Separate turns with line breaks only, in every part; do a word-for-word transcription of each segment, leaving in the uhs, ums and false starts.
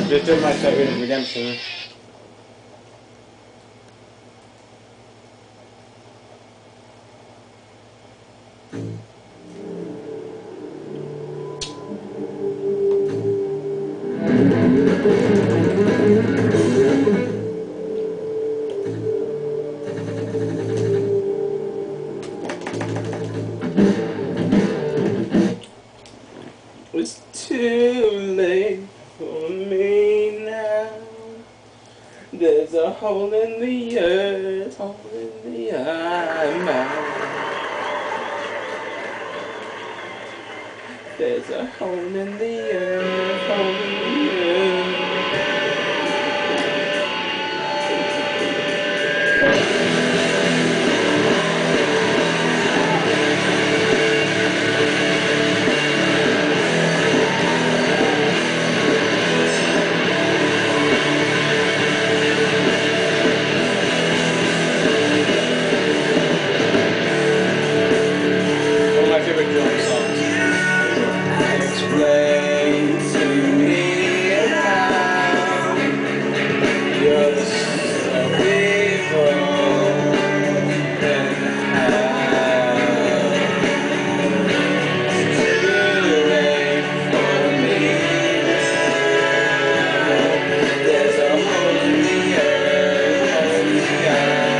Just did my Sightread redemption. It's too late for me now. There's a hole in the earth, hole in the eye. There's a hole in the earth, hole in the earth. One of my favorite drum songs. Explain to me how you're so evil and how it's too late for me now. There's a hole in the earth, hole in the eye.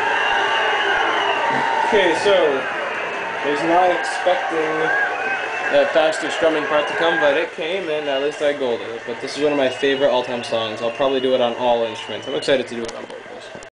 Okay, so he's not expecting that faster strumming part to come, but it came and at least I golded it. But this is one of my favorite all-time songs. I'll probably do it on all instruments. I'm excited to do it on vocals.